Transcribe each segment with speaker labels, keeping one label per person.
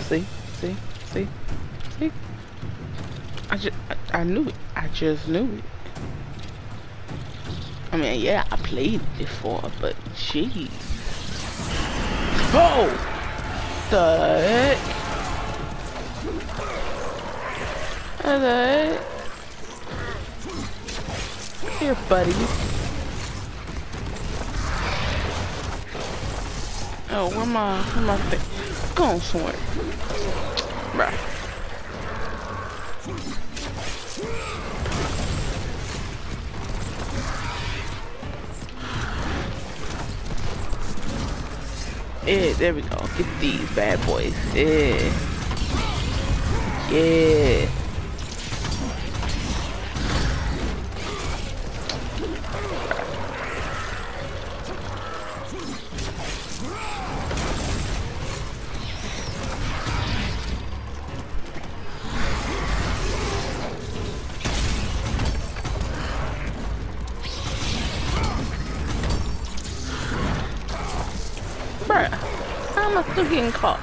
Speaker 1: See, see, see, see. I knew it. I just knew it. I mean, yeah, I played it before, but jeez. Oh! The heck? What the heck? Here, buddy. Oh, where my thing? Go on somewhere. Bruh. Yeah, there we go. Get these bad boys. Yeah. Yeah. Bruh, how am I still getting caught?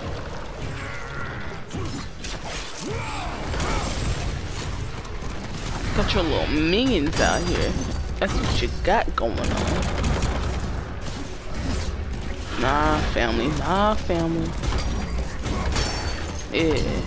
Speaker 1: Got your little minions out here. That's what you got going on. Nah, family. Nah, family. Yeah.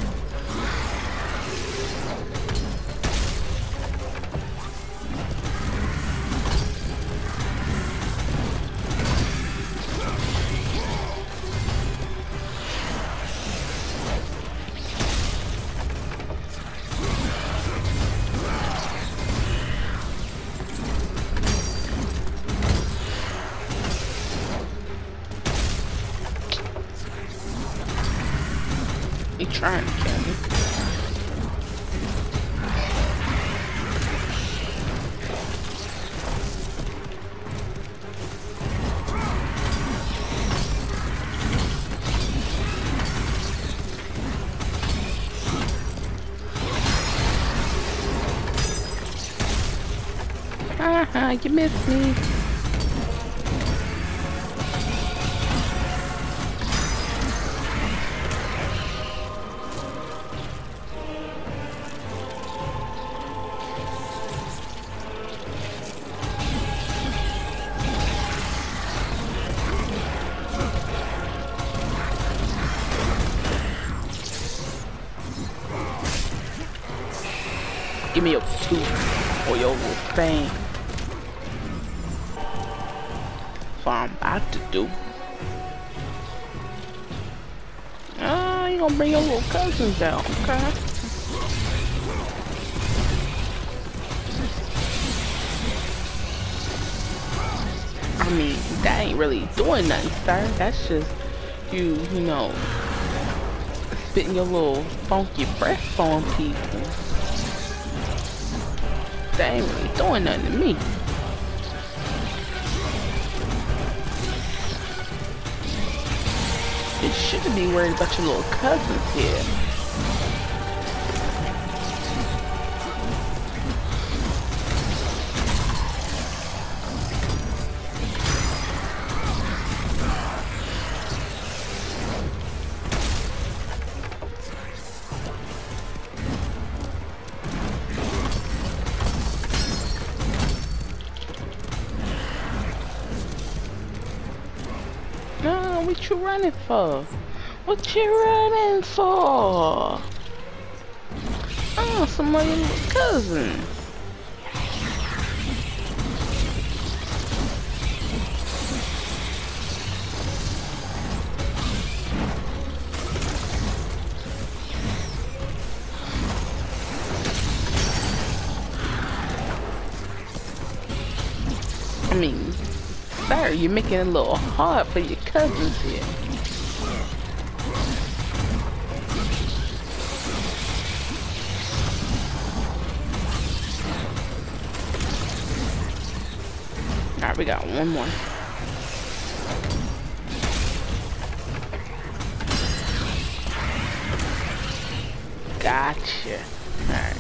Speaker 1: He trying to kill me. You missed me. Give me your tooth or your little thing. That's what I'm about to do. Oh, you gonna bring your little cousins out, okay? I mean, that ain't really doing nothing, sir. That's just you know, spitting your little funky breath on people. That ain't really doing nothing to me. You shouldn't be worried about your little cousins here. No, what you running for? What you running for? Oh, some of your little cousins. I mean, sir, you're making it a little hard for your cousins here. Alright, we got one more. Gotcha. Alright.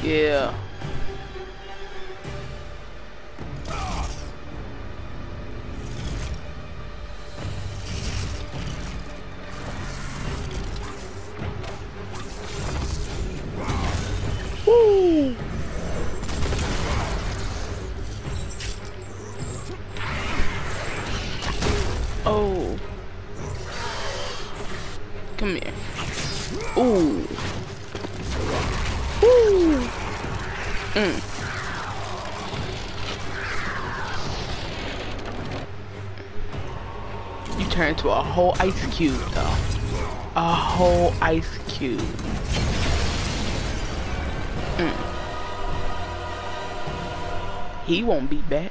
Speaker 1: Yeah. Woo! Oh. Come here. Ooh. Woo! You turn into a whole ice cube, though. A whole ice cube. He won't be back.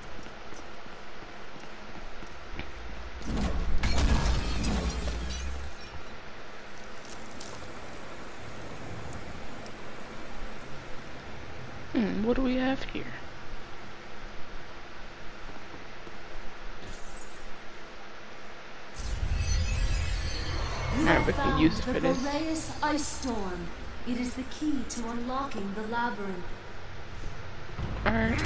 Speaker 1: What do we have here? Alright, we can use it for this.
Speaker 2: Boreas Ice Storm. It is the key to unlocking the labyrinth.
Speaker 1: Alright.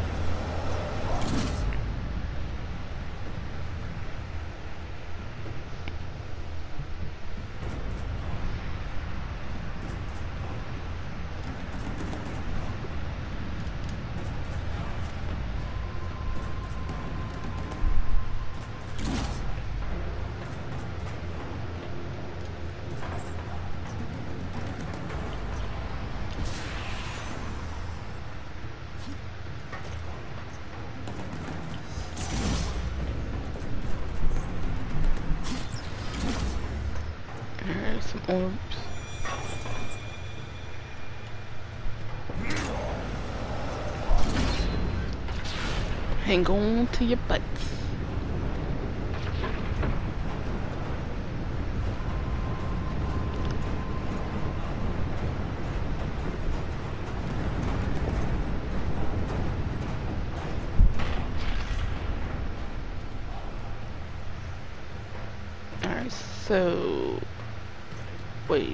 Speaker 1: Some orbs. Hang on to your butts. Alright, so wait.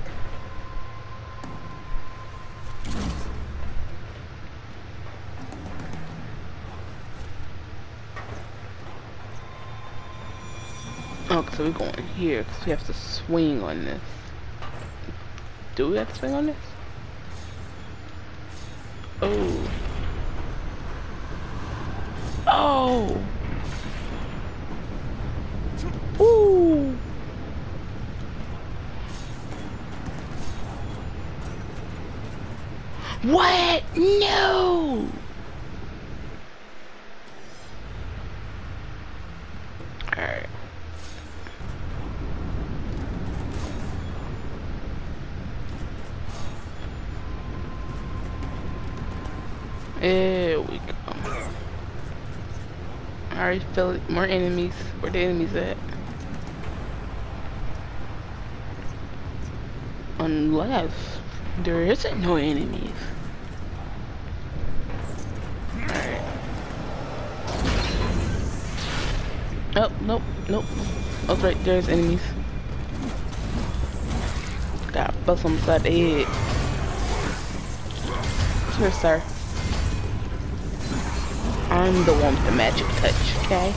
Speaker 1: Oh, so we're going here because we have to swing on this. Do we have to swing on this? Oh. Oh. Ooh. What? No. Alright. There we go. I already feel it. More enemies. Where the enemies at? Unless there isn't no enemies. Alright. Oh, nope, nope. Oh, right, there's enemies. Got bust on the side of the head. Here, sir. I'm the one with the magic touch, okay?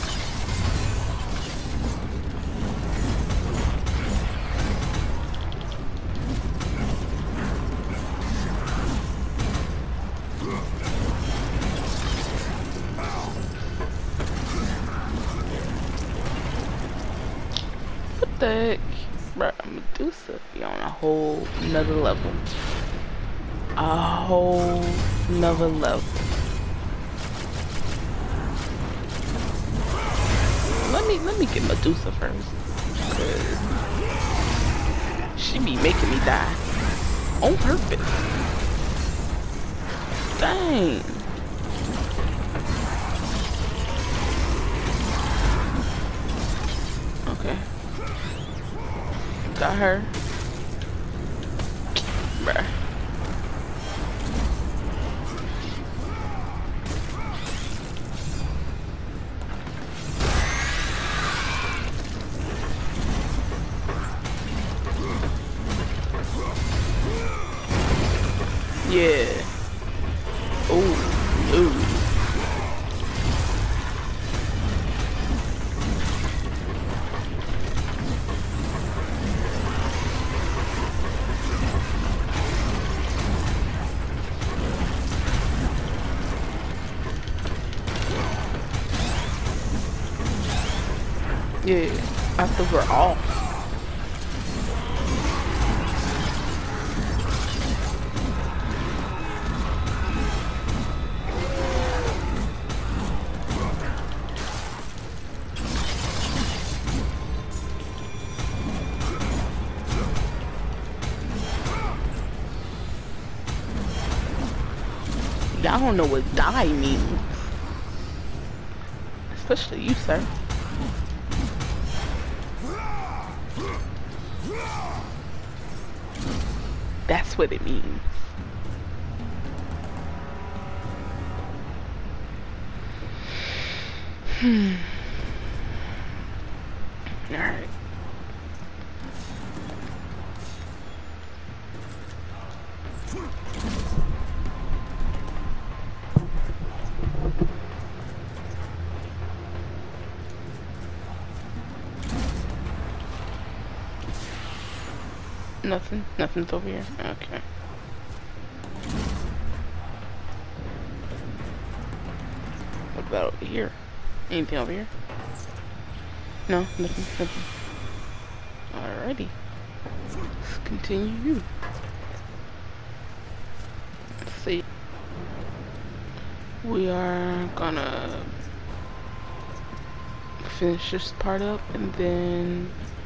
Speaker 1: What the heck? Bruh, Medusa be on a whole nother level. A whole nother level. Let me get Medusa first. Cause she be making me die. On purpose. Dang. Okay. Got her. Bruh. Yeah, after we're off. Y'all don't know what die means. Especially you, sir. That's what it means. Alright. Nothing's over here. Okay. What about over here? Anything over here? No, nothing. Alrighty. Let's continue. Let's see. We are gonna finish this part up and then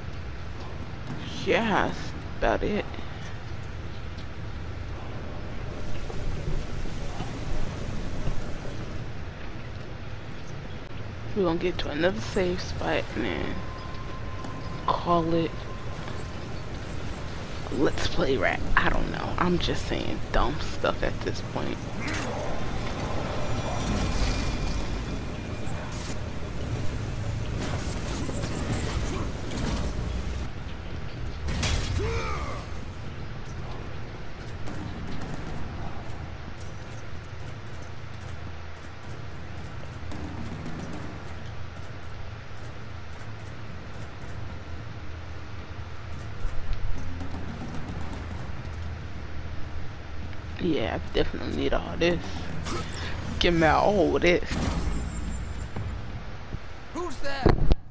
Speaker 1: yeah, that's about it. We're gonna get to another safe spot and then call it Let's Play Rat. I don't know. I'm just saying dumb stuff at this point. Yeah, I definitely need all this. Give me all this.
Speaker 3: Who's there?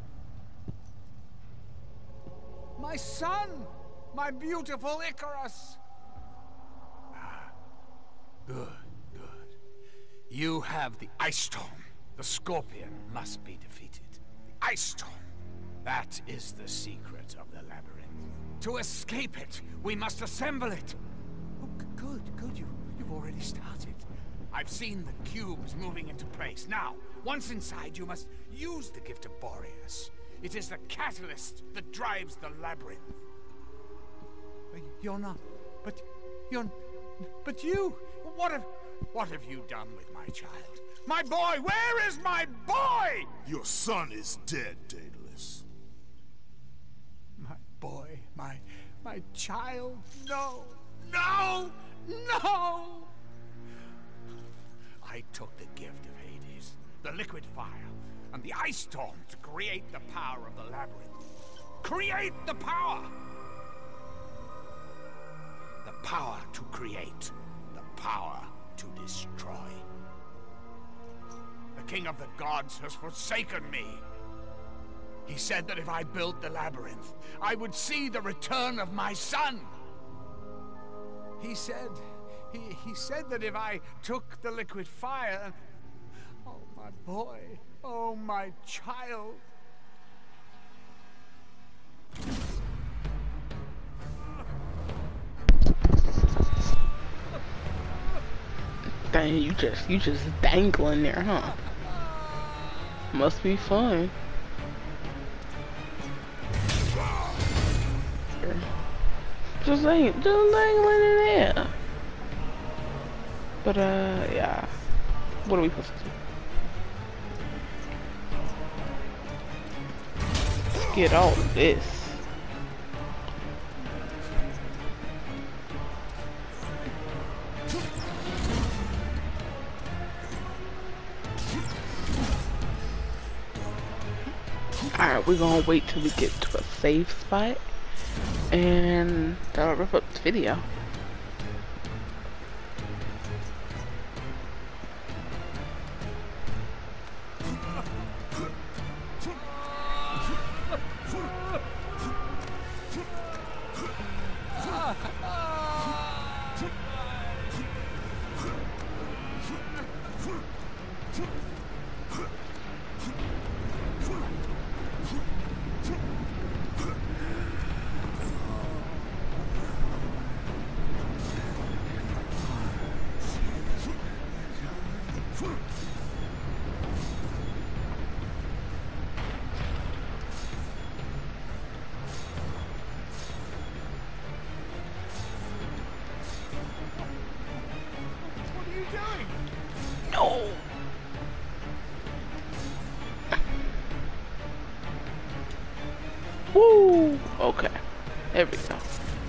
Speaker 3: My son! My beautiful Icarus! Ah, good. You have the Ice Storm. The Scorpion must be defeated. The Ice Storm. That is the secret of the labyrinth. To escape it, we must assemble it. Oh, good. You've already started. I've seen the cubes moving into place. Now, once inside, you must use the gift of Boreas. It is the catalyst that drives the labyrinth. You're not... But you... What have you done with my child? My boy! Where is my boy?
Speaker 4: Your son is dead, Daedalus.
Speaker 3: My boy, my child, no! I took the gift of Hades, the liquid fire, and the ice storm to create the power of the labyrinth. Create the power! The power to create, the power to destroy. The king of the gods has forsaken me. He said that if I built the labyrinth, I would see the return of my son. He said that if I took the liquid fire, oh my boy, oh my child.
Speaker 1: Dang, you just dangling there, huh? Must be fun. Just dangling in there. But yeah. What are we supposed to do? Let's get all of this. Alright, we're gonna wait till we get to a safe spot, and that'll wrap up the video. Woo! Okay. There we go.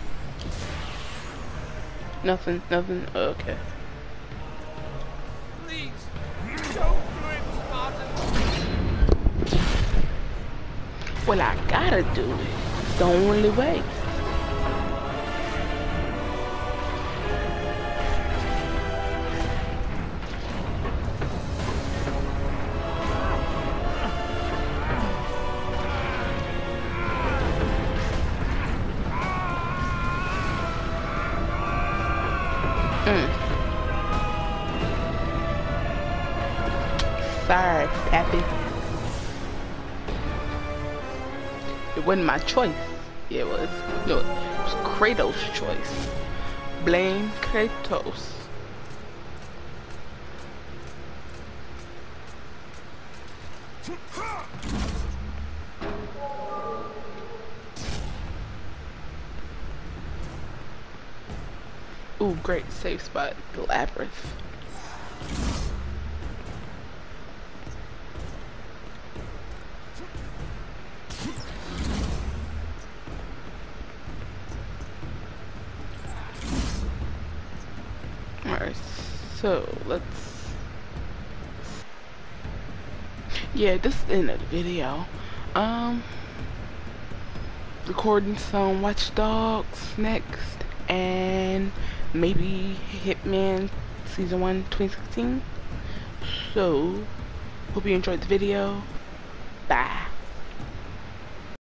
Speaker 1: Nothing, nothing. Okay.
Speaker 3: Please, don't do it, Spartan.
Speaker 1: Well, I gotta do it. It's the only way. Sorry, Pappy. It wasn't my choice. Yeah, it was. No, it was Kratos' choice. Blame Kratos. Ooh, great safe spot. The labyrinth. Alright, so let's... Yeah, this is the end of the video. Recording some Watch Dogs next, and maybe Hitman Season 1 2016. So, hope you enjoyed the video. Bye.